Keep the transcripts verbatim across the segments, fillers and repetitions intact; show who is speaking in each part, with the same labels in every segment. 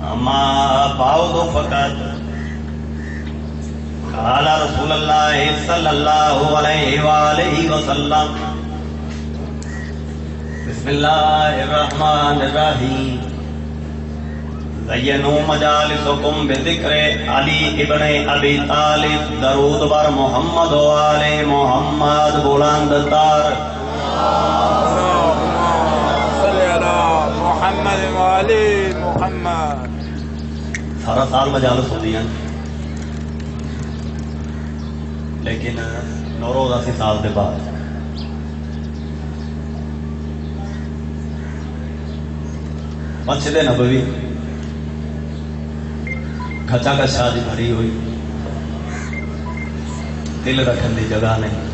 Speaker 1: اما بعد فقط قال رسول اللہ صلی اللہ علیہ وآلہ وسلم بسم اللہ الرحمن الرحیم زینوا مجالسکم بذکر علی ابن ابی طالب درود بر محمد و آل محمد بلند تر
Speaker 2: محمد والی محمد.
Speaker 1: سارا سال مجالس ہوتی ہیں لیکن نوروز اسی سال کے بعد مسجد نبوی کھچا کچا دی بھری ہوئی دل رکھن دی جگہ نہیں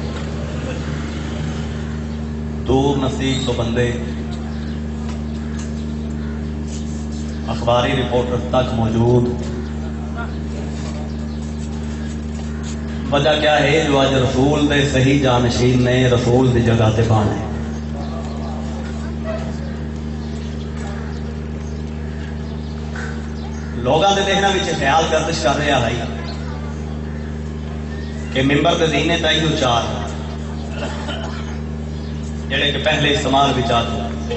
Speaker 1: دور نزدیک تو بندے اخباری رپورٹر تک موجود. وجہ کیا ہے جو آج رسول دے صحیح جانشین نے رسول دی جگہ تے بانے لوگاں دے دیکھنا وچ خیال گردش کر رہا ہے کہ ممبر دے دینے تائیو چار جڑے کہ پہلے استعمال وچ آ چکے.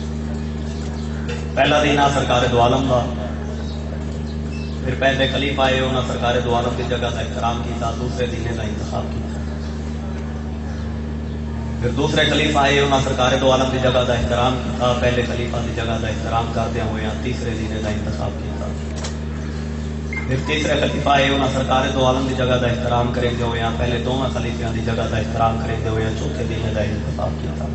Speaker 1: پہلا دین آ سرکار دو عالم دا، پھر پہلے خلیفہ آئے انہاں سرکار دو عالم کی جگہ کا احترام کیتا، دوسرے دینے کا انتخاب کیتا. پھر دوسرے خلیفہ آئے انہاں سرکار دو عالم کی جگہ کا احترام کیتا، پہلے خلیفہ کی جگہ کا احترام کردے ہوئے تیسرے دینے کا انتخاب کیتا. پھر تیسرے خلیفہ آئے انہاں سرکار دو عالم کی جگہ کا احترام کریں دے ہوئے پہلے دونوں خلیفیاں کی جگہ کا احترام کریں دے ہوئے چوتھے دینے کا انتخاب کیتا.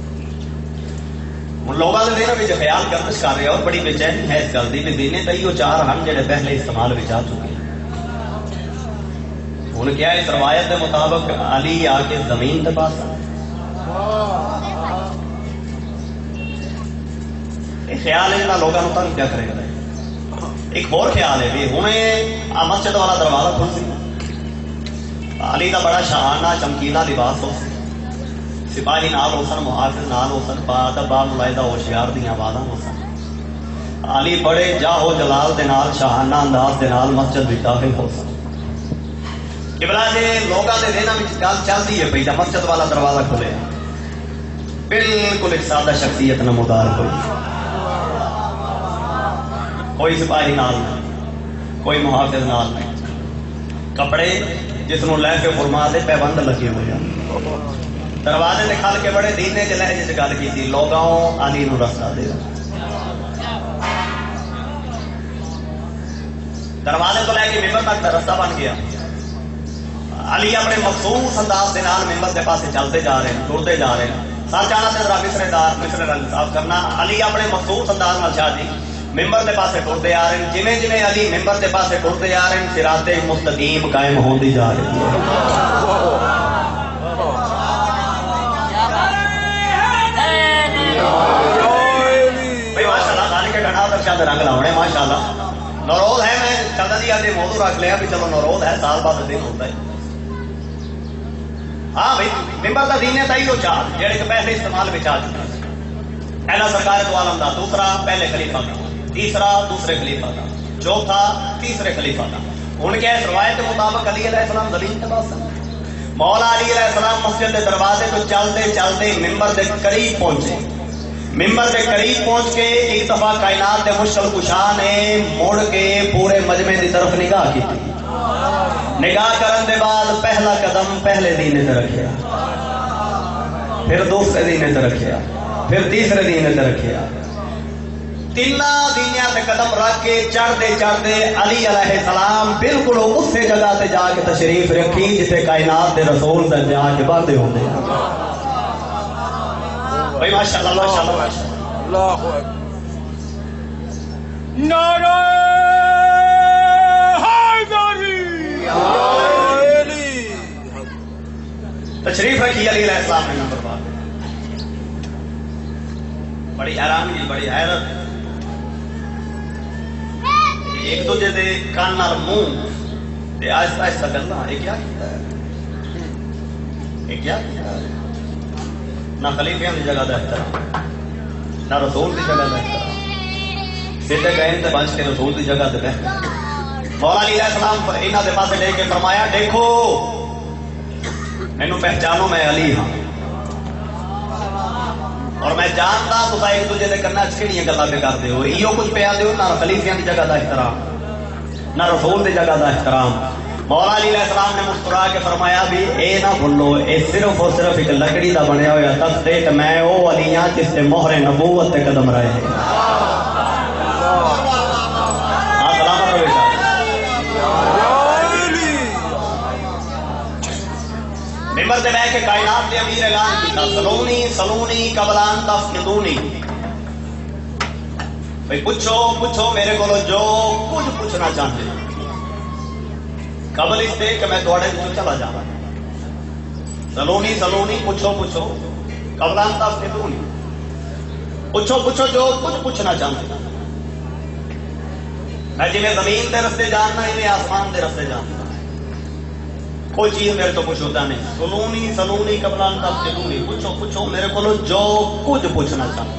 Speaker 1: لوگوں نے دینا بھی خیال گردش کر رہے اور بڑی بے چینی ہے اس گل کی بھی دینے تو یہ چار ہم جڑے پہلے استعمال میں آ چکے ہیں. ہوں کیا اس روایت کے مطابق علی آ کے زمین کے پاس یہ خیال ہے لوگوں کو تنگ کیا کرے گا. ایک اور خیال ہے بھی ہوں آ مسجد والا دروازہ کھل سی علی کا بڑا شہانہ چمکیلا لباس ہو سپاہی نال ہو سن محافظ نال ہو سن با ملائدہ ہوشیار دیاں آوازاں ہو سن علی بڑے جاہو جلال دے نال شاہانہ انداز دے نال مسجد وچ داخل ہو سن. قبلہ جے لوگاں دے دینا وچ گل چلدی ہے پئی جا مسجد والا دروازہ کھلے بالکل ایک سادہ شخصیت نمودار ہوئی، کوئی سپاہی نال نہیں کوئی محافظ نال نہیں، کپڑے جس نوں لے کے فرما دے پیبند لگے ہوئے ہیں. دروازے سے کھل کے بڑے دینے کے لہجے سے گل کی تھی لوگوں علی نو رستہ دے. دروازے کو لے کے ممبر تک کا رستہ بن گیا. علی اپنے مخصوص انداز کے نال ممبر کے پاس چلتے جا رہے ہیں ٹرتے جا رہے ہیں. سر جانا سے ذرا مصرے دار مصرے کا انتخاب کرنا. علی اپنے مخصوص انداز نال شاہ جی ممبر کے پاس ٹرتے آ رہے ہیں. جویں جویں علی ممبر کے پاس ٹرتے آ رہے ہیں صراط مستقیم قائم ہوندی جا رہی ہے. رنگ لاؤنے ماشاء اللہ نوروز ہے. میں چلتا جی آج موضوع رکھ لیا بھی چلو نوروز ہے سال بعد دن ہوتا ہے. ہاں بھائی ممبر کا دین ہے تھی وہ چار جہے کہ پہلے استعمال میں آ چکے. پہلا سرکار دو عالم دا، دوسرا پہلے خلیفہ کا، تیسرا دوسرے خلیفہ کا، چوتھا تیسرے خلیفہ کا. ہوں کیا اس روایت کے مطابق علی علیہ السلام زمین کے پاس مولا علی علیہ السلام مسجد کے دروازے تو چلتے چلتے ممبر کے قریب پہنچے. ممبر کے قریب پہنچ کے ایک دفعہ کائنات کے مشکل کشا نے مڑ کے پورے مجمع کی طرف نگاہ کی. نگاہ کرنے کے بعد پہلا قدم پہلے دینے تے رکھیا، پھر دوسرے دینے تے رکھیا، پھر تیسرے دینے تے رکھیا. تین دینیاں تے قدم رکھ کے چڑھتے چڑھتے علی علیہ السلام بالکل اسی جگہ تے جا کے تشریف رکھی جسے کائنات کے رسول تے جا کے باندھے ہوندے ہیں. بھائی ماشاء اللہ ماشاء اللہ ماشاء اللہ.
Speaker 2: نعرہ حیدری
Speaker 1: تشریف رکھی علی علیہ السلام نے نمبر پا بڑی حیرانی بڑی حیرت. ایک دوجے دے کان نال منہ آہستہ آہستہ گلا یہ کیا کیتا ہے یہ کیا کیتا ہے. نہ خلیفیاں کی جگہ کا احترام نہ رسول کی جگہ کا احترام. سیدھے گئے تے بچ کے رسول کی جگہ تے بیٹھ مولا علی علیہ السلام انہاں دے پاسے لے کے فرمایا دیکھو مینوں پہچانو میں علی ہاں اور میں جانتا تو ایک دوجے دے کرنا چھڑیاں گلاں پہ کرتے ہو ایو کچھ پیا دیو نہ خلیفیاں دی جگہ دا احترام نہ رسول دی جگہ دا احترام مولا علی علیہ السلام نے مسکرا کے فرمایا بھی اے نہ بھولو اے صرف اور صرف ایک لکڑی دا بنیا ہوا تصدیق میں او علی ہاں جس تے مہر نبوت تے قدم رہے ہیں ممبر دے بیٹھ کے کائنات دے امیر اعلان کیتا سلونی سلونی قبلان تفقدونی بھئی پوچھو پوچھو میرے کو جو کچھ پوچھنا چاہتے قبل اس دے کہ میں دوڑے جو چلا جانا سلونی سلونی پوچھو پوچھو قبلان تفقدونی پوچھو پوچھو جو کچھ پوچھنا چاہتے میں جی میں زمین دے رستے جاننا ہی میں آسمان دے رستے جاننا کوئی چیز میرے تو کچھ ہوتا نہیں سلونی سلونی قبلان تفقدونی پوچھو پوچھو میرے کو جو کچھ پوچھنا چاہتے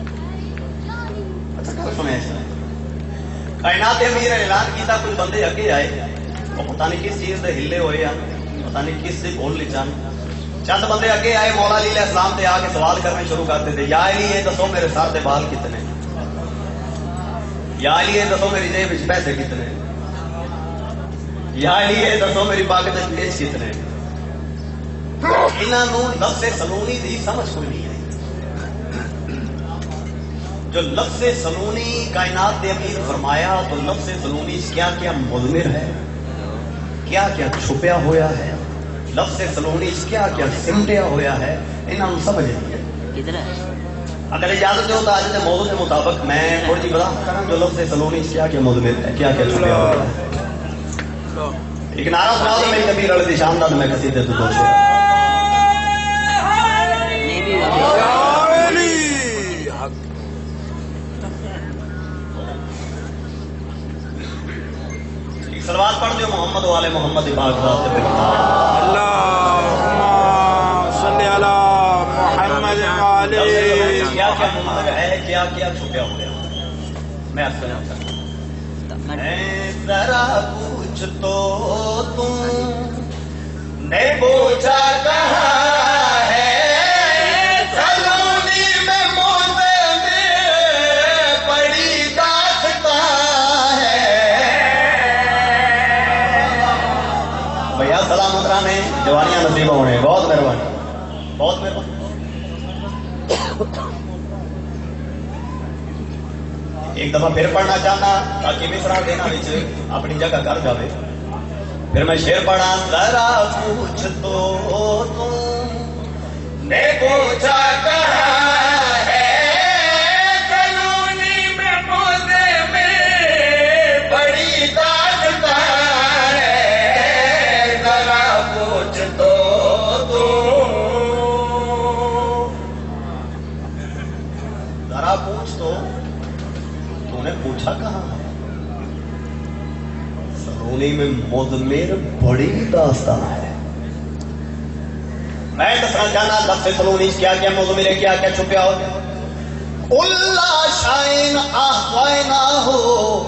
Speaker 1: اچھا کل سنے ایسا کائنات امیر اعلان کیتا کوئی بندے اگے آئے وہ پتہ نہیں کس چیز دے ہلے ہوئے ہیں پتہ نہیں کس سے بول لی جان چند بندے اگے آئے مولا علی علیہ السلام تے آ کے سوال کرنے شروع کرتے تھے یا علی یہ دسو میرے سر دے بال کتنے یا علی یہ دسو میری جیب وچ پیسے کتنے یا علی یہ دسو میری باغ دے پیش کتنے انہاں نوں لفظ سلونی دی سمجھ کوئی نہیں ہے جو لفظ سلونی کائنات دے امیر فرمایا تو لفظ سلونی کیا کیا مضمر ہے کیا کیا چھپیا ہوا ہے لفظ سلونی کیا کیا سمٹیا ہوا ہے انہاں نوں سمجھ نہیں ہے اگر اجازت دو تو آج کے موضوع کے مطابق میں تھوڑی جی بتا کروں جو لفظ سلونی کیا کیا مضمر ہے کیا کیا چھپیا ہوا ہے ایک نعرہ سنا دو میری کبیر علی شاندار میں قصیدے تو دوشو ایک صلوات پڑھ دیو محمد والے محمد پاک ذات پہ
Speaker 2: اللہم صلی علی محمد والے
Speaker 1: کیا کیا ممکن ہے کیا کیا چھپیا ہو گیا میں آپ سنا چاہتا ہوں ذرا پوچھ تو تم نے پوچھا کہاں ہے سلونی میں موزے میں بڑی داستان ہے بھیا سلام اترانے جوانیاں نصیب ہونے بہت مہربانی بہت مہربانی ایک دفعہ پھر پڑھنا چاہنا تاکہ مصرع دینا وچ اپنی جگہ کر جاوے پھر میں شعر پڑھا ذرا پوچھ تو تم نے پوچھا کہاں ہے سلونی میں موزے میں بڑی داستان ہے ذرا پوچھ تو تم ذرا پوچھ تو نے پوچھا کہاں سلونی میں مضمر بڑی داستان ہے میں دسنا چاہنا لفظ سلونی کیا کیا مضمر ہے کیا کیا چھپیا ہو اللہ شائن آہوائنا ہو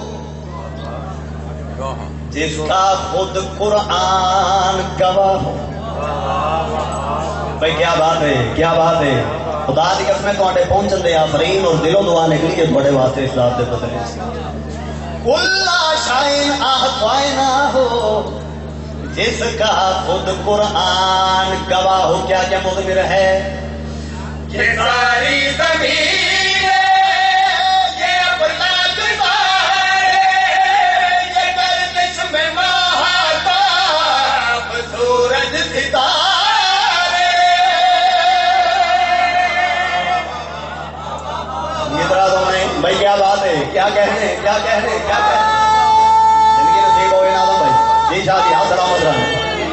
Speaker 1: جس کا خود قرآن گواہ ہو بھائی کیا بات ہے کیا بات ہے خدا دی قسم تواڈے پہنچن دے آفرین اور دلوں دعا نکلی ہے تواڈے واسطے اس رات دے پتہ نہیں اللہ شائن آہوائنا ہو جس کا خود قرآن گواہ ہو کیا کیا مضمر ہے یہ ساری زمین یہ اپنا گزار یہ گردش میں ماہتاب سورج ستارے یہ طرح تو میں بھائی کیا بات ہے کیا کہنے کیا کہنے کیا کہنے زندگی نصیب ہوئے ناظم بھائی جی شاہ جی ہاں سلامت رہنا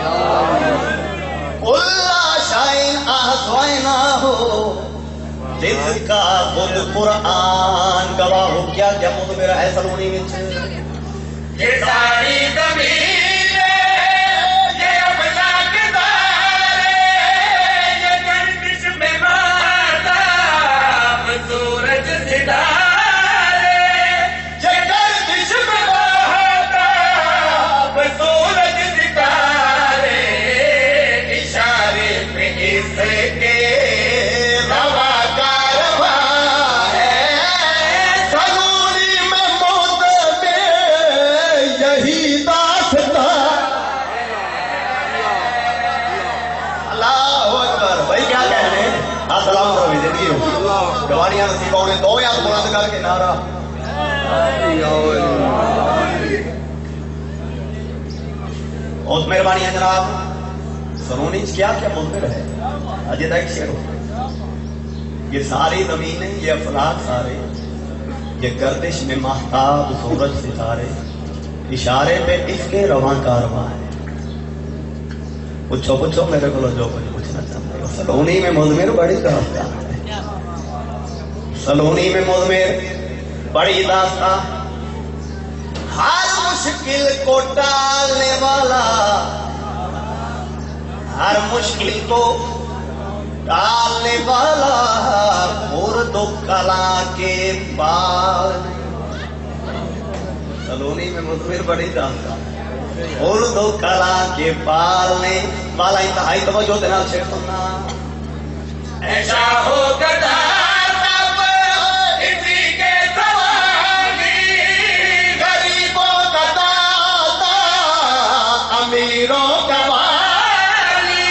Speaker 1: اللہ شائن آہوائنا ہو جس کا خود قرآن گواہ ہو کیا کیا مضمر ہے سلونی وچ یہ ساری زمین یہ اپنا کردار یہ گردش میں ماہتاب سورج ستارے जवानियां नसीबों ने दो हाथ बुलंद करके नारा बहुत मेहरबानी है जनाब। सलोनी क्या क्या मुंतर है अजय तक शेर हो। ये सारी जमीनें ये अफलाक सारे ये गर्दिश में महताब सूरज सितारे इशारे पे इसके रवां कारवां है। पूछो पूछो मेरे को जो कुछ पूछना चाहते हो। सलोनी में मुजमिर बड़ी दास्तान है। सलोनी में मुजमिर बड़ी दास्तान। हर मुश्किल को टालने वाला हर मुश्किल को टालने वाला और दो कला के पाल। सलोनी में मुजमिर बड़ी दास्तान और दो कला के पालने वाला इंतहाई तवज्जो देना शेर सुनना।
Speaker 3: ऐसा हो गदा तब इसी के सवाली गरीबों का दाता अमीरों का वाली।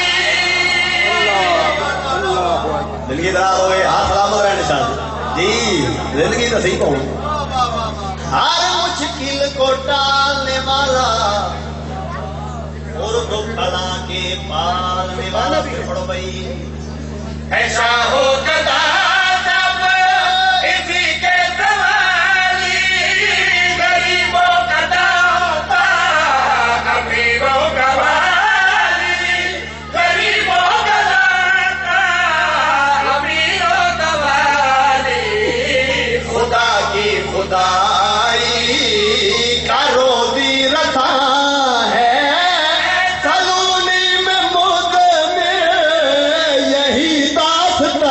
Speaker 1: जिंदगी दराज होए हाथ सलामत रहने शाह जी जिंदगी नसीब हो। हर मुश्किल को टालने वाला और दो कला के पालने वाला भी पढ़ो भाई।
Speaker 3: ऐसा हो गदा तब इसी के सवाली गरीबों का दाता अमीरों का वाली। गरीबों का दाता अमीरों का वाली।
Speaker 1: खुदा की खुदाई का रोज़ी रसा है। सलोनी में मुजमिर यही दास्तां।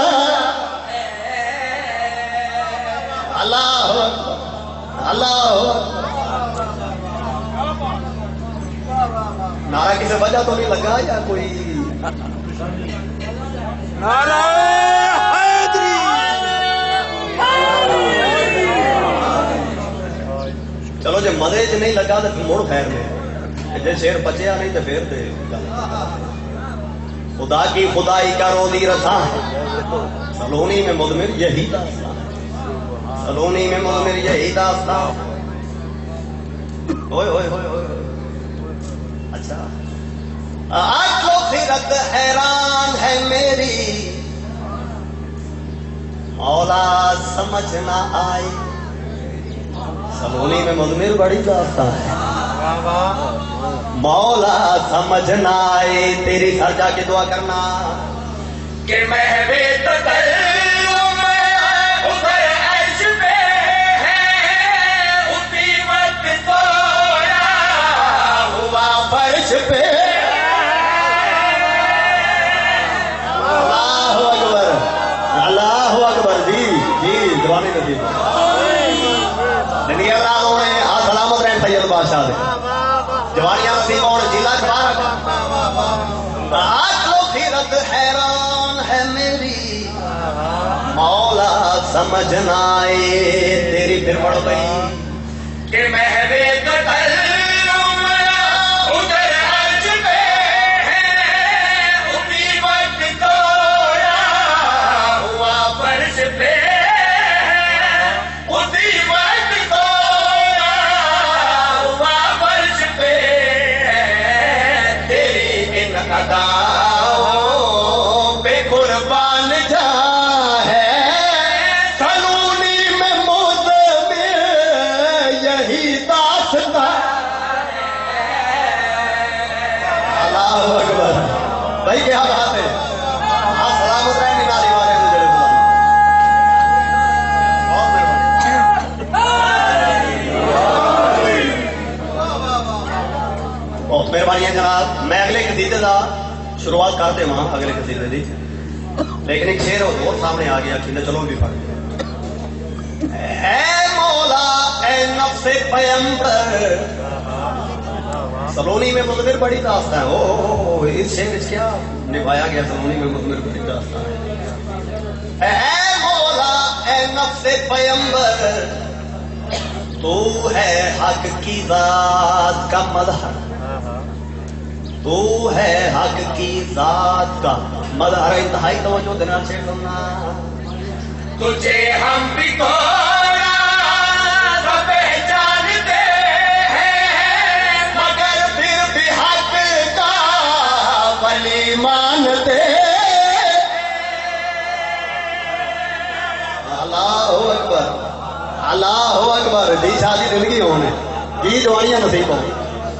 Speaker 1: अल्लाह अल्लाह नारा किसी वजह तो नहीं लगा या कोई
Speaker 2: नारा हैदरी।
Speaker 1: चलो जो मजे च नहीं लगा तो मुड़ खैर में जे शेर बचया नहीं तो फिर दे। खुदा की खुदाई का रोज़ी रसा है। सलोनी में मुजमिर यही दास्तां। सलोनी में मुजमिर यही दास्तां। ओए ओए ओए ओए अच्छा आज तो फिरत हैरान है मेरी मौला समझ ना आए। सलोनी में मुजमिर बड़ी दास्तां है। मौला समझ ना आए तेरी सर जाके दुआ करना
Speaker 3: कि महवे तकल्लुम उधर अर्श पे है उसी वक्त सोया हुआ फर्श पे।
Speaker 1: अल्लाह अकबर अल्लाह अकबर जी जी जवानी नसीब जिंदगी अल्लाह ने आ सलामत रहन सैयद बादशाह दे जवानियां नसीब होने जिला जवान आज लो फिरत हैरान है मेरी मौला समझ ना आए तेरी फिर पढ़ो गई
Speaker 3: कि महवे तकल्लुम उधर अर्श पे है उसी वक्त सोया हुआ फर्श पे। उसी वक्त सोया हुआ फर्श पे तेरी इन अदाओं पे कुर्बान जा है।
Speaker 1: सलोनी में मुजमिर यही दास्तां। अल्लाह अकबर भाई क्या बात है। हाँ सलामत रहे नारी वाले जड़े बहुत मेहरबानी है जनाब। मैं अगले कसीदे का शुरुआत करते वहां अगले कसीदे की लेकिन एक शेर और सामने आ गया कि चलो भी पढ़ ऐ मौला ऐ नफ्से पैगंबर। सलोनी में मुजमिर बड़ी दास्तां है। ओ इस शेर में क्या निभाया गया। सलोनी में मुजमिर बड़ी दास्तां है। ऐ मौला ऐ नफ्से पैगंबर तू है हक की जात का मदहर। तू है हक की जात का मदहर। इंतहाई तवज्जो देना शेर सुनना।
Speaker 3: تجھے ہم بھی تھوڑا سا پہچانتے ہیں، مگر پھر بھی حق کا ولی مانتے۔
Speaker 1: اللہ اکبر، اللہ اکبر۔ جی شادی زندگی ہونے جی جوانیاں نصیب ہوں۔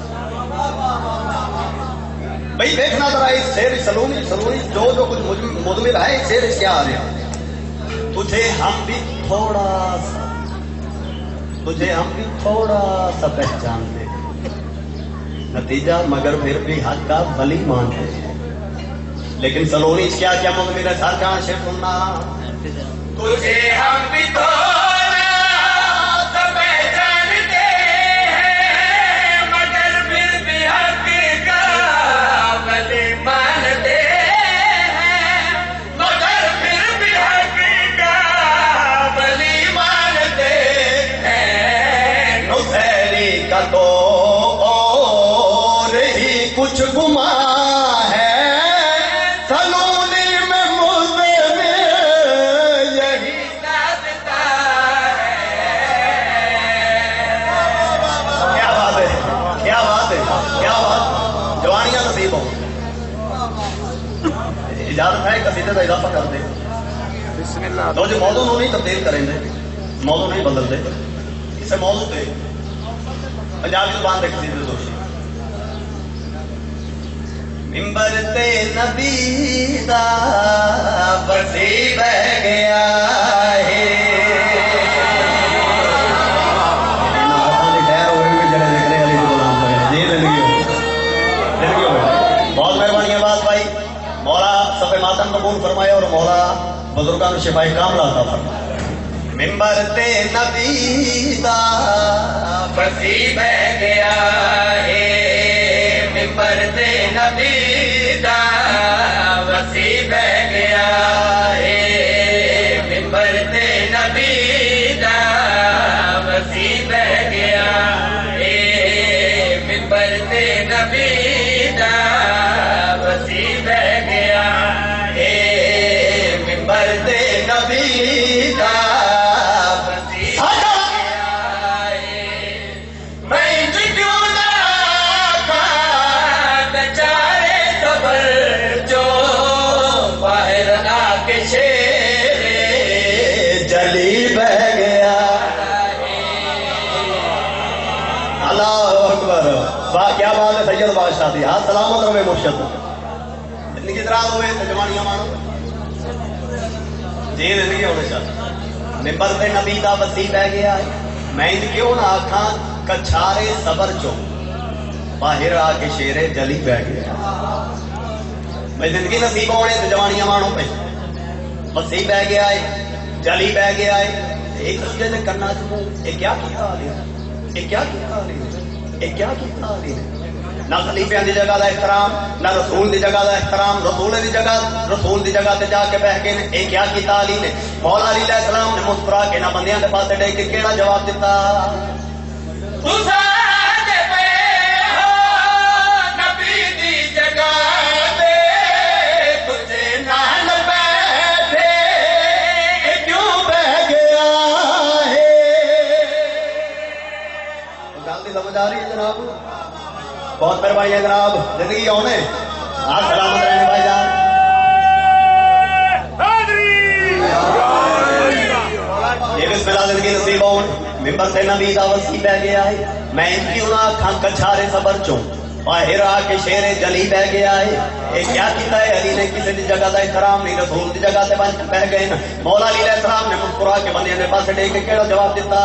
Speaker 1: بھائی دیکھنا ذرا اس شیر سلونی سلونی جو جو کچھ مضمر ہے اس شیر کیا آ رہا ہے۔ تجھے ہم بھی تھوڑا سا تجھے ہم بھی تھوڑا سا پہچانتے، نتیجہ مگر پھر بھی حق کا ولی مانتے۔ لیکن سلونی کیا کیا مضمر ہے سر جان شیر سننا۔
Speaker 3: تجھے ہم بھی تھوڑا سا پہچانتے ہیں، مگر پھر بھی حق کا ولی مانتے ہیں، مگر پھر بھی حق کا ولی مانتے ہیں۔
Speaker 1: نصیری کا تو اور ہی کچھ گما ہے، سلونی میں مضمر یہی
Speaker 3: داستان
Speaker 1: کیا بات ہے، کیا بات ہے، کیا بات۔ جوانیاں نصیب ہوں۔ اجازت ہے قصیدے کا اضافہ کر دیں
Speaker 2: بسم اللہ
Speaker 1: تو جو موضوع نو نہیں تبدیل کریں گے، موضوع نہیں بدل دے اسے موضوع تے پنجابی زبان دے قصیدے دوشی ممبر تے نبی دا بسی بہ گیا ہے۔ بہت مہربانی بات بھائی، مولا سب ماتم قبول فرمائے اور مولا بزرگان شفائی کاملہ عطا فرمائے۔ ممبر تے نبی دا
Speaker 3: بسی بہ گیا ہے، ممبر تے نبی دا بسی بہ گیا ہے، ممبر تے نبی دا بسی بہ گیا ہے، ممبر تے نبی دا بسی بہ گیا ہے، ممبر تے نبی دا
Speaker 1: کیا بات ہے سید بادشاہ دی، ہاں سلامت رہے مرشد زندگی دراز ہوئے جوانیاں مانو جی زندگی ہونے چاہتے۔ ممبر تے نبی دا وسیع بہ گیا ہے، میں ان کیوں نہ آکھاں کچھارے صبر چو باہر آ کے شیرے جلی بہ گیا۔ میں زندگی نصیب ہونے تے جوانیاں مانو پہ وسیع بہ گیا ہے، جلی بہ گیا ہے۔ ایک دوسرے نے کرنا چاہوں یہ کیا کیتا علی، یہ کیا کیتا علی، یہ کیا کیتا علی نے؟ نہ خلیفیاں دی جگہ دا احترام، نہ رسول دی جگہ دا احترام، رسول دی جگہ رسول دی جگہ تے جا کے بہ کے اے کیا کیتا علی نے؟ مولا علی علیہ السلام نے مسکرا کے نہ بندیاں دے پاسے ڈے کے کیڑا جواب دیتا؟
Speaker 3: نبی دی جگہ تے تجھے نال بیٹھے کیوں بہ گیا ہے؟
Speaker 1: گل دی سمجھ آ رہی ہے جناب؟ بہت مہربانی ہے جناب، زندگی آنے آپ سلامت رہنے بھائی جان۔ یہ بسم اللہ زندگی نصیب ہون، ممبر سے نبی دا وسیع بہ گیا ہے، میں ان کی انہاں کھان کچھارے صبر چوں باہر آ کے شیر جلی بہ گیا ہے۔ یہ کیا کیتا ہے علی نے؟ کسی دی جگہ دا احترام نہیں، رسول دی جگہ تے بن کے بہ گئے نا۔ مولا علی علیہ السلام نے مسکرا کے بندیاں دے پاسے ڈے کے کیڑا جواب دیتا؟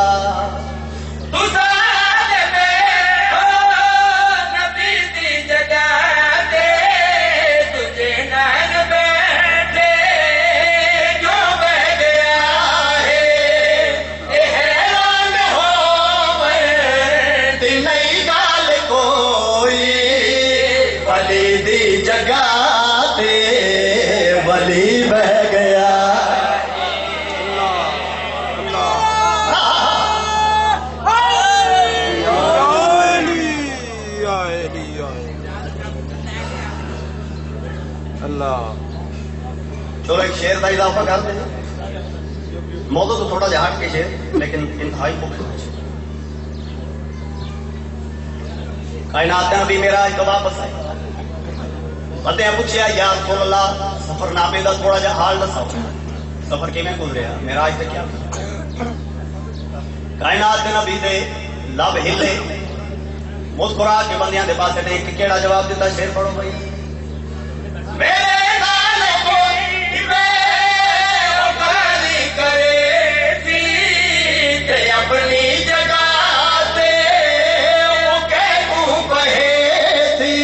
Speaker 1: چلو ایک شیر کا اضافہ کر دیں، موضوع تو تھوڑا جہاٹ کے شیر لیکن انتہائی خوبصورت شیر. کائنات کا نبی میرا تو واپس آئے بندے پوچھا یا رسول اللہ سفر نامے کا تھوڑا جہا حال دساؤ سفر کیویں گزریا میرا اج تک کیا کائنات کے نبی دے لب ہلے مسکرا کے بندیاں دے پاسے دیکھ کے کیڑا جواب دیتا شیر پڑھو بھائی
Speaker 3: میرے نال کوئی وفاداری کرے سی تے اپنی جگہ تے وہ کہوں بہے سی.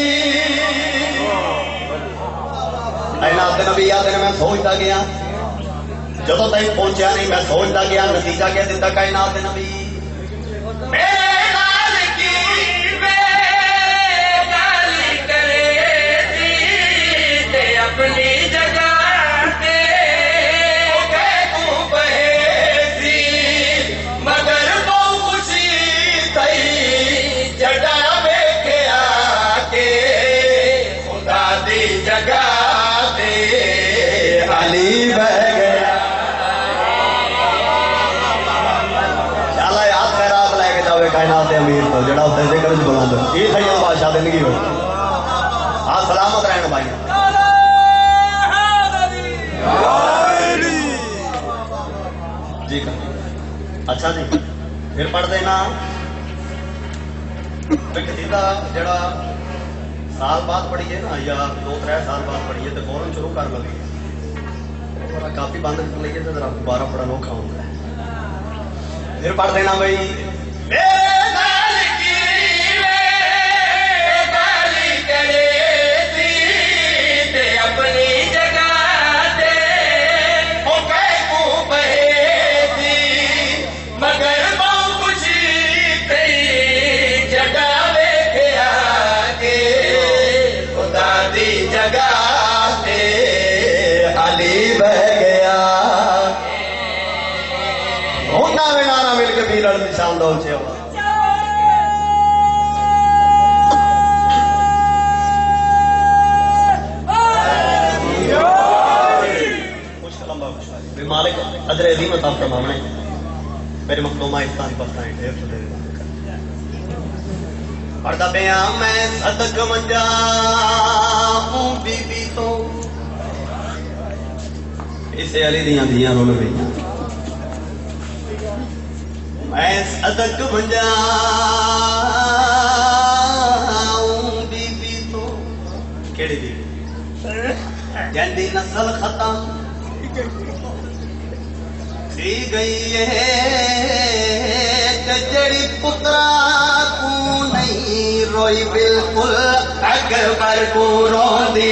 Speaker 1: کائنات کے نبی آتے نے میں سوچتا گیا جدو تک پہنچیا نہیں میں سوچتا گیا نتیجہ کیا دیتا کائنات کے نبی
Speaker 3: میرے نال کی وفاداری کرے سی تے اپنی جگہ تے وہ کہوں بہے سی مگر وہ خوشی تھی جڑا ویکھیا کہ خدا دی جگہ تے علی بہ گیا.
Speaker 1: چالا یاد خیرات لے کے جاوے کائنات دے امیر تو جڑا ہوتا ہے ذکر وچ بلند یہ تھئی بادشاہ زندگی ہو آ سلامت رہن بھائی جی اچھا جی پھر پڑھ دینا قصیدہ جڑا سال بعد پڑھیے نا یا دو تر سال بعد پڑھیے تو فوراً شروع کر لگے ذرا کافی بند کر لیے تو ذرا دوبارہ پڑھنا اوکھا ہوتا ہے. پھر پڑھ دینا بھائی
Speaker 3: میرے نال کی وفاداری کرے سی تے اپنی جگہ تے وہ کہوں بہے سی مگر وہ خوشی تھی جگہ ویکھیا کہ خدا دی جگہ تے علی بہ گیا.
Speaker 1: ہونا میں نارا مل کے بھی لڑ نشان دو چھے ہوا مالک قدر عظیم عطا فرماوے میرے مخدومہ احسان پستائیں ڈھیر تو دے پڑھدا پیا میں صدق منجا ہوں بی بی تو اسے علی دیاں دیاں رول گئیاں میں صدق منجا ہوں بی بی تو کیڑی بی جندی نسل ختم تھی گئی ہے جڑی پترا کو نہیں روئی بالکل اکبر کو روندی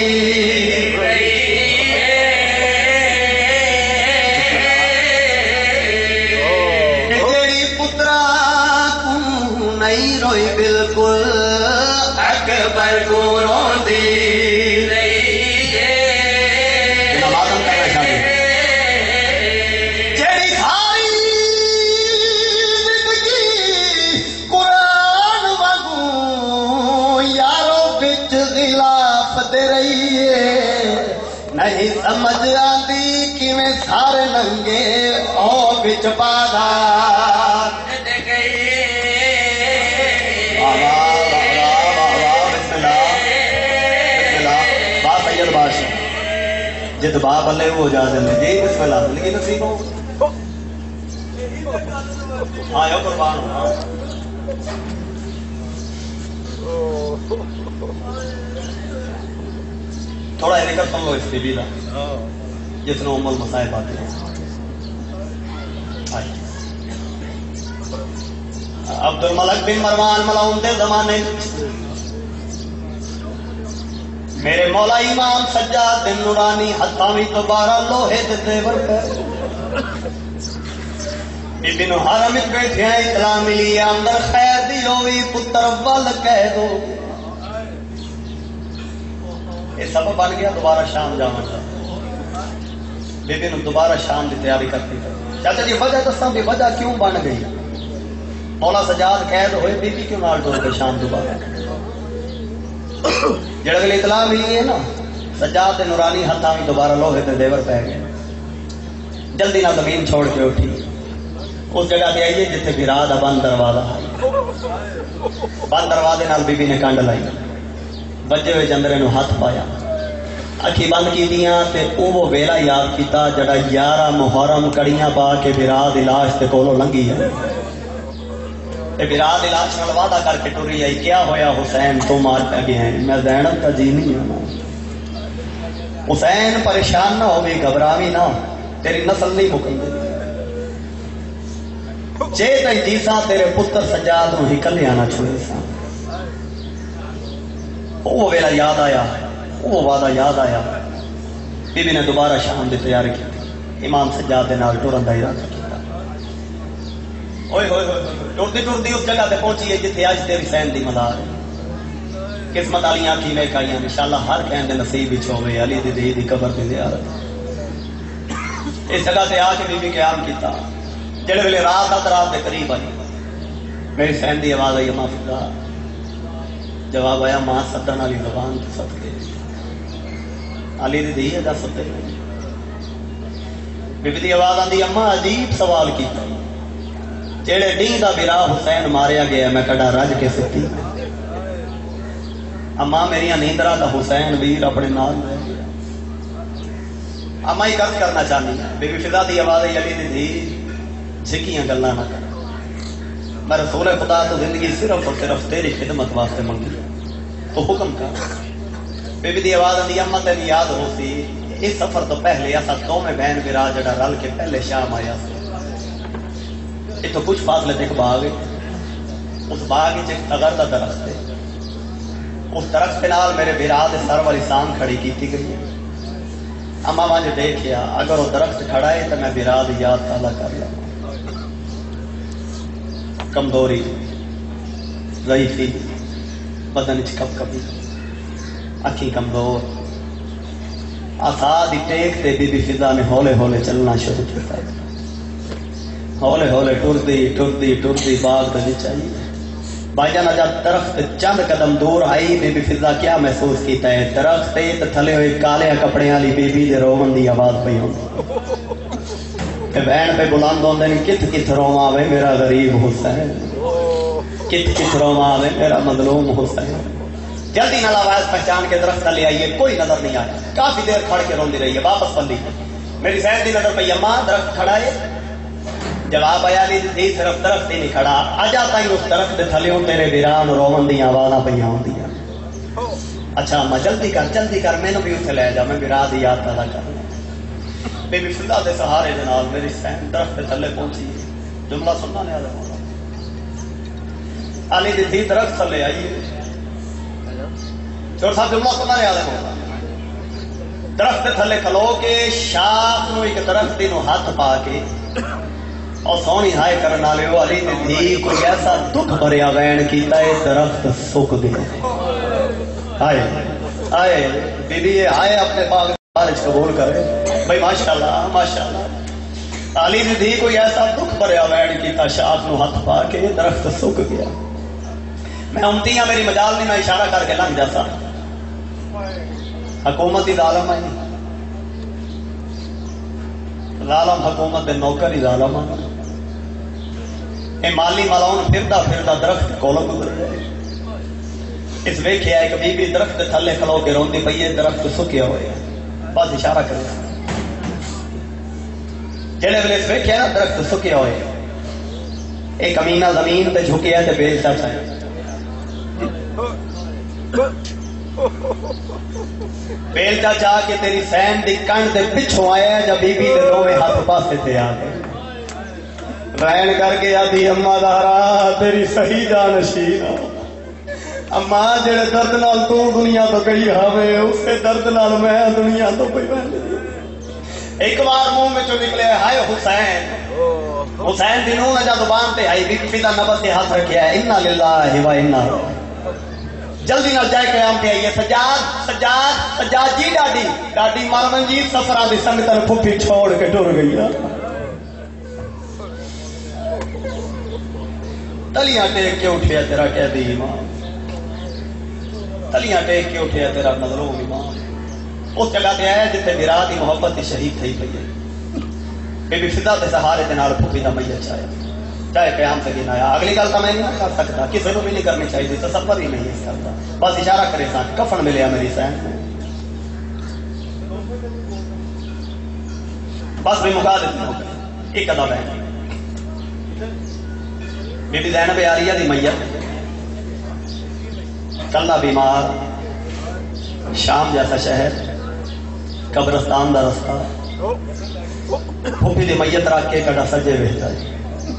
Speaker 1: جڑی پترا کو نہیں روئی بالکل اکبر کو روندی نہیں سمجھ آتی کہ میں سارے ننگے او بچ پادا جد باپ اللہ وہ جا دیں جی بسم اللہ زندگی نصیب ہو آئے قربان ہو تھوڑا ذکر سن لو اس بی بی کا جس نے ام المصائب آتی ہے. عبد الملک بن مروان ملعون دے زمانے میرے مولا امام سجاد بن نورانی ہتھاوی تو بارہ لوہے دے زیور پہ بی بی نو حرم وچ بیٹھے ہیں اطلاع ملی اندر خیر دی ہوئی پتر ول کہہ دو یہ سبب بن گیا دوبارہ شام جانا چاہتا بی بی نے دوبارہ شام کی تیاری کرتی تھی. چاچا جی وجہ دستا بھی وجہ کیوں بن گئی مولا سجاد قید ہوئے بی بی کیوں نال ٹر گئے شام دوبارہ جڑ اگلی اطلاع ملی ہے نا سجاد نورانی ہاتھاں میں دوبارہ لوہے تے دیور پہ گئے جلدی نہ زمین چھوڑ کے اٹھی، اس جگہ پہ آئیے جتنے برا دا بند دروازہ، بند دروازے نال بی بی نے کنڈ لائی، بجے ہوئے جندرے نو ہاتھ پایا، اکھی بند کی دیاں تے او وہ ویلا یاد کیتا جڑا یارہ محرم کڑیاں پا کے برا دی لاش تے کولو لنگی ہے، تے برا دی لاش نال وعدہ کر کے ٹری آئی، کیا ہویا حسین تم آج پہ گئے ہیں؟ میں زینب کا جی نہیں ہوں۔ حسین پریشان نہ ہوگی، گھبراوی نہ، تیری نسل نہیں مکن دے، جے تئی جیسا تیرے پتر سجاد نو ہی کلے آنا چھوڑے سا۔ وہ ویلا یاد آیا، وہ وعدہ یاد آیا، بی بی نے دوبارہ شام دی تیاری کی، امام سجاد دے نال ٹرن دا ارادہ کیتا۔ اوئے ہوئے ہوئے ٹردی ٹردی اس جگہ تے پہنچی ہے جتھے اج تیری حسین دی مزار ہے۔ قسمت والیاں کی میں کائیاں انشاءاللہ ہر کہن دے نصیب وچ ہوے علی دی دی دی قبر دی زیارت۔ اس جگہ تے آ کے بی بی قیام کیتا، جڑے ویلے رات ات رات دے قریب آئی، میری حسین دی آواز آئی، اماں فضا، جواب آیا ماں سدن والی زبان تو صدقے، علی دی دی دا سدے۔ بی بی دی آواز آندی، اماں عجیب سوال کیتا، جڑے ڈین دا برا حسین ماریا گیا میں کڈا رج کے ستی، اماں میری نیندرا دا حسین ویر اپنے نال رہ گیا، اماں ہی قرض کرنا چاہنی ہے۔ بی بی فضا دی آواز آئی، علی دی دی جھکیاں گلاں نہ کر، میں رسول خدا تو زندگی صرف اور صرف تیری خدمت واسطے منگی، تو حکم کر۔ بی بی دی آواز آندی، اماں تینی یاد ہو سی اس سفر تو پہلے اسا قوم بہن برا جڑا رل کے پہلے شام آیا سی، یہ تو کچھ فاصلے تک باغ ہے، اس باغ وچ ایک تگر دا درخت ہے، اس درخت کے نال میرے برا دے سر والی سان کھڑی کیتی گئی ہے۔ اماں وانج دیکھیا اگر وہ درخت کھڑا ہے تو میں برا دی یاد تازہ کر لوں، کمزوری ضعیفی بدن چ کپ کپی، اکھی کمزور، آسا دی ٹیک تے بی بی فضا نے ہولے ہولے چلنا شروع کیا، ہولے ہولے ٹردی ٹردی ٹردی باغ دے وچ آئی۔ بھائی جان جب درخت چند قدم دور آئی، بی بی فضا کیا محسوس کیتا ہے؟ درخت تے تھلے ہوئے کالے کپڑے والی بی بی دے روون دی آواز پئی ہوندی، بہن پہ بلند ہوندے نے، کت کت رواں وے میرا غریب حسین، کت کت رواں وے میرا مظلوم حسین۔ جلدی نال آواز پہچان کے درخت لے آئیے، کوئی نظر نہیں آیا، کافی دیر کھڑ کے روندی رہی ہے، واپس پلی، میری سین دی نظر پئی، اماں درخت کھڑا ہے؟ جواب آیا علی دی صرف درخت ہی نہیں کھڑا، اجا تائیں اس درخت دے تھلیوں تیرے ویران روون دی آوازاں پئیاں ہوندیاں۔ اچھا اماں جلدی کر جلدی کر، مینوں بھی اتنے لے جا، میں برا دی یاد تازہ کر۔ بی بی فضا دے سہارے دے نال میری سین درخت دے تھلے پہنچی، جملہ سننا نہیں آتا، علی دی تھی درخت تھلے آئی، چور صاحب جملہ سننا نہیں آتا، درخت دے تھلے کھلو کے شاخ نو ایک درخت نو ہاتھ پا کے اور سونی ہائے کرن والے علی دی تھی کوئی ایسا دکھ بھریا وین کیتا ہے درخت سک گیا۔ آئے آئے بی بی آئے اپنے باغ بارش قبول کرے بھائی، ماشاءاللہ ماشاءاللہ۔ علی دی تھی کوئی ایسا دکھ بھریا وین کیتا شاخ نو ہاتھ پا کے درخت سک گیا۔ میں امتی ہاں، میری مجال نہیں، میں اشارہ کر کے لنگ جاتا، حکومت ہی ظالم ہے، ظالم حکومت دے نوکر ہی ظالم ہے، اے مالی ملاؤن پھردا پھردا درخت کولوں گزر جائے۔ اس ویکھیا ایک بی بی درخت تھلے کھلو کے روندی پئی ہے، درخت سکیا ہوئے، بس اشارہ کرے، جڑے ویلے اس ویکھیا نا درخت سکیا ہوئے، ایک کمینہ زمین تے جھکیا تے بیل چاچا ہے، بیل چاچا کے تیری سین دی کن دے پچھوں آیا، جب بی بی دے دوویں ہاتھ پاسے تے آ گئے، رین کر کے آدھی اماں زہرا تیری صحیح جانشین، اماں جڑے درد نال تو دنیا تو گئی ہوے اسے درد نال میں دنیا تو پئی ویندی۔ ایک بار منہ میں چوں نکلے ہائے حسین، حسین دی نوں جا زبان تے آئی، بی بی فضا نبض سے ہاتھ رکھیا ہے، انا للہ و انا، جلدی نال جائے قیام تے آئیے، سجاد سجاد سجاد جی ڈاڈی ڈاڈی مرمن جی سفراں دی سنگتاں پھپھی چھوڑ کے ٹر گئی، تلیاں ٹیک کے اٹھیا تیرا قیدی امام، تلیاں ٹیک کے اٹھیا تیرا مظلوم امام، اس جگہ تے آیا جتنے برا دی محبت دی شہید تھی پئی ہے۔ بی بی فضا کے سہارے کے نال پھوپھی دا میت چاہیا چاہے قیام سے گنا آیا. اگلی گل تو میں نہیں کر سکتا, کسی کو بھی نہیں کرنی چاہیے, تصور ہی نہیں اس کرتا. بس اشارہ کرے سا کفن ملیا میری سین بس بھی مکا دیتی ہوں. ایک ادا بہن بی بی زینب عالیہ دی میت کلا بیمار, شام جیسا شہر, قبرستان دا رستہ, پھوپھی دی میت رکھ کے کڑا سجے بہتا ہے,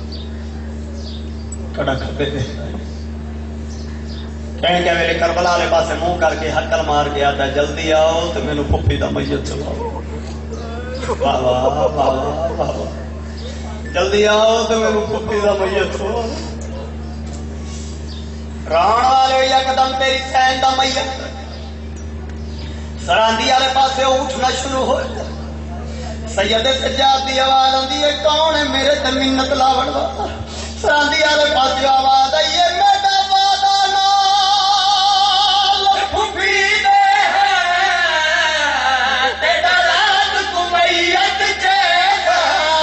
Speaker 1: کڑا کھبے بہتا ہے. کہنے کے ویلے کربلا والے پاسے منہ کر کے ہکل مار کے آتا ہے جلدی آؤ تو مینوں پھوپھی دا میت چلاؤ. واہ واہ واہ واہ, جلدی آؤ تو مینوں پھوپھی دا میت چلاؤ. ران والے یکدم تیری سین دا میت سراندی والے پاسے اٹھنا شروع ہو. سید سجاد دی آواز آندی ہے, کون ہے میرے تے منت لاون والا. سراندی والے پاسے آواز آئی ہے, میرا وعدہ نال
Speaker 3: پھوپھی دے تیرا رات کو میت چیتا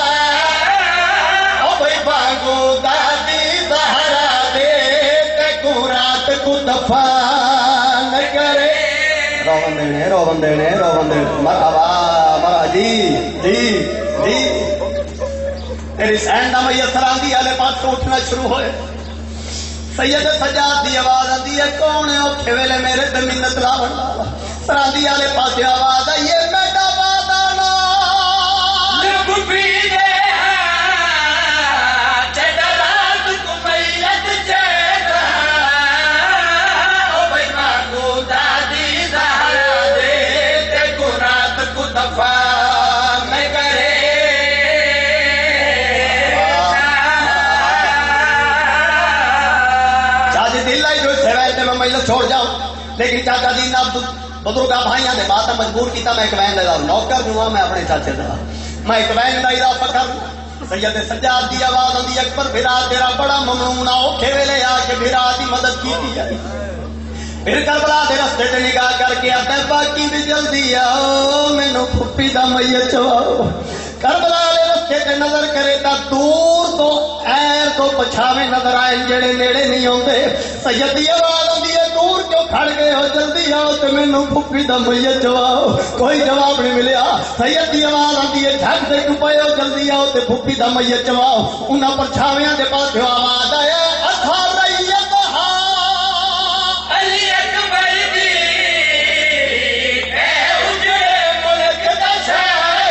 Speaker 1: او بھائی بانگو دادی زہرا دے تے کو رات کو دفن کرے. روون دینے روون دینے روون دینے مرحبا مرحبا جی جی جی. تیری سین دا میت سراندی والے پاس اٹھنا شروع ہوئے. سید سجاد دی آواز آتی ہے, کون ہے اوکھے ویلے میرے تے منت لاون والا. سراندی والے پاس آواز آئی ہے, میرا وعدہ نال
Speaker 3: پھوپھی دے تیرا رات کو میت چیتا او بھائی مانگو دادی زہرا دے تے کو رات کو دفن کرے.
Speaker 1: میں چھوڑ جاؤں, لیکن چاچا جی نے بزرگ بھائیاں نے بات مجبور کیتا. میں ایک وین دا نوکر ہوں, میں اپنے چاچے دا میں ایک وین دا اضافہ کروں. سید سجاد دی آواز آندی, اکبر بھرا تیرا بڑا ممنون, اوکھے ویلے آ کے بھرا دی مدد کیتی جائے. پھر کربلا دے رستے تے نگاہ کر کے آتا ہے, باقی بھی جلدی آؤ مینوں پھوپھی دا میت چواؤ. کربلا دے رستے تے نظر کرے تا دور تو ایر تو پچھاوے نظر آئے جڑے نیڑے نہیں ہوندے. سید دی آواز آندی ہے, دور کیوں کھڑ گئے ہو, جلدی آؤ تے مینوں پھوپھی دا میت چواؤ. کوئی جواب نہیں ملیا. سید دی آواز آندی ہے, جھٹ دے کیوں پئے ہو, جلدی آؤ تے پھوپھی دا میت چواؤ. انہاں پرچھاویاں دے پاسے آواز آیا, اتھا ریت ہا
Speaker 3: علی اکبر دی اے اجڑے ملک دا شاہ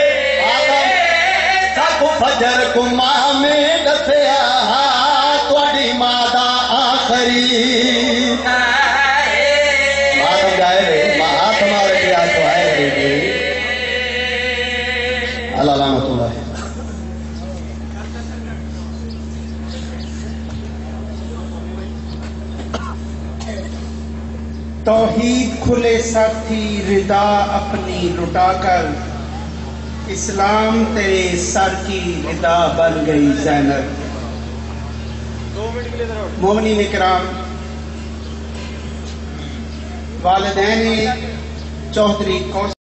Speaker 1: سب فجر کو ماہ میں دسیا تواڈی ماں دا آخری. ماں تو جائے رے, ماں تمہارے کیا تو آئے رے. اللہ لعنت اللہ.
Speaker 2: توحید کھلے ساتھی ردا اپنی لٹا کر, اسلام تیرے سر کی ردا بن گئی زینب. مومنین کرام, والدین چودھری